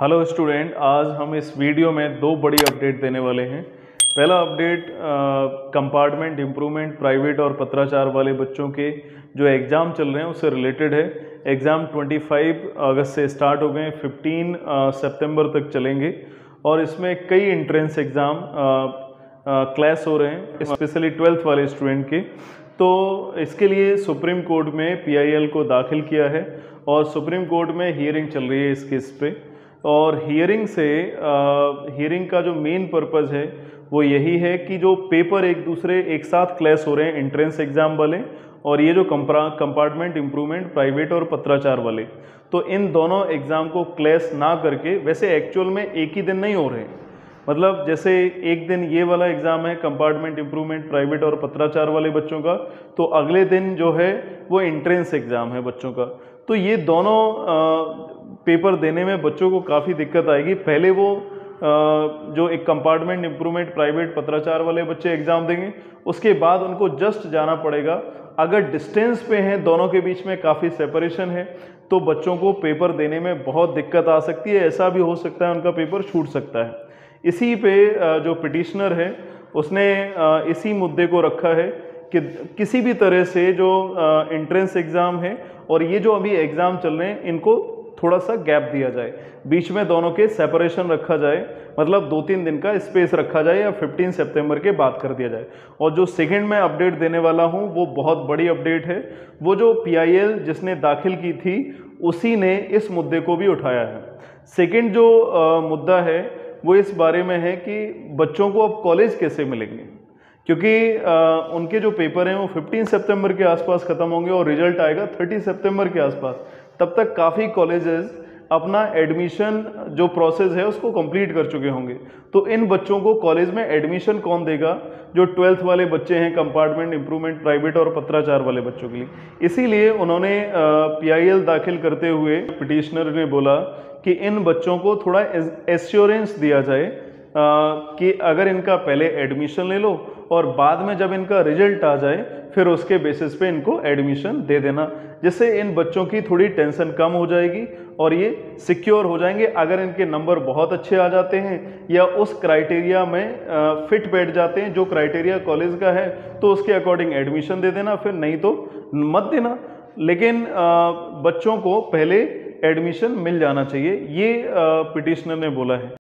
Hello student, आज हम इस वीडियो में दो बड़ी अपडेट देने वाले हैं। पहला अपडेट कंपार्टमेंट इम्प्रूवमेंट प्राइवेट और पत्राचार वाले बच्चों के जो एग्ज़ाम चल रहे हैं उससे रिलेटेड है। एग्ज़ाम 25 अगस्त से स्टार्ट हो गए, 15 सितंबर तक चलेंगे और इसमें कई एंट्रेंस एग्ज़ाम क्लास हो रहे हैं, स्पेशली 12th वाले स्टूडेंट के। तो इसके लिए सुप्रीम कोर्ट में PIL को दाखिल किया है और सुप्रीम कोर्ट में हियरिंग चल रही है इस केस पे। और हियरिंग का जो मेन पर्पज़ है वो यही है कि जो पेपर एक साथ क्लैश हो रहे हैं, एंट्रेंस एग्ज़ाम वाले और ये जो कंपार्टमेंट इम्प्रूवमेंट प्राइवेट और पत्राचार वाले, तो इन दोनों एग्ज़ाम को क्लैश ना करके, वैसे एक्चुअल में एक ही दिन नहीं हो रहे हैं, मतलब जैसे एक दिन ये वाला एग्ज़ाम है कंपार्टमेंट इम्प्रूवमेंट प्राइवेट और पत्राचार वाले बच्चों का, तो अगले दिन जो है वो एंट्रेंस एग्ज़ाम है बच्चों का। तो ये दोनों पेपर देने में बच्चों को काफ़ी दिक्कत आएगी। पहले वो जो एक कंपार्टमेंट इम्प्रूवमेंट प्राइवेट पत्राचार वाले बच्चे एग्ज़ाम देंगे, उसके बाद उनको जस्ट जाना पड़ेगा। अगर डिस्टेंस पे हैं, दोनों के बीच में काफ़ी सेपरेशन है, तो बच्चों को पेपर देने में बहुत दिक्कत आ सकती है। ऐसा भी हो सकता है उनका पेपर छूट सकता है। इसी पे जो पिटिशनर है उसने इसी मुद्दे को रखा है कि किसी भी तरह से जो एंट्रेंस एग्ज़ाम है और ये जो अभी एग्ज़ाम चल रहे हैं, इनको थोड़ा सा गैप दिया जाए, बीच में दोनों के सेपरेशन रखा जाए, मतलब 2-3 दिन का स्पेस रखा जाए या 15 सितंबर के बाद कर दिया जाए। और जो सेकंड मैं अपडेट देने वाला हूं वो बहुत बड़ी अपडेट है। वो जो PIL जिसने दाखिल की थी उसी ने इस मुद्दे को भी उठाया है। सेकंड जो मुद्दा है वो इस बारे में है कि बच्चों को अब कॉलेज कैसे मिलेंगे, क्योंकि उनके जो पेपर हैं वो 15 सितंबर के आसपास ख़त्म होंगे और रिजल्ट आएगा 30 सितंबर के आसपास। तब तक काफ़ी कॉलेजेस अपना एडमिशन जो प्रोसेस है उसको कंप्लीट कर चुके होंगे। तो इन बच्चों को कॉलेज में एडमिशन कौन देगा, जो 12th वाले बच्चे हैं कंपार्टमेंट इम्प्रूवमेंट प्राइवेट और पत्राचार वाले बच्चों के लिए। इसीलिए उन्होंने PIL दाखिल करते हुए पिटिशनर ने बोला कि इन बच्चों को थोड़ा एश्योरेंस दिया जाए कि अगर इनका पहले एडमिशन ले लो और बाद में जब इनका रिजल्ट आ जाए फिर उसके बेसिस पे इनको एडमिशन दे देना, जिससे इन बच्चों की थोड़ी टेंशन कम हो जाएगी और ये सिक्योर हो जाएंगे। अगर इनके नंबर बहुत अच्छे आ जाते हैं या उस क्राइटेरिया में फिट बैठ जाते हैं जो क्राइटेरिया कॉलेज का है, तो उसके अकॉर्डिंग एडमिशन दे देना, फिर नहीं तो मत देना। लेकिन बच्चों को पहले एडमिशन मिल जाना चाहिए, ये पिटिशनर ने बोला है।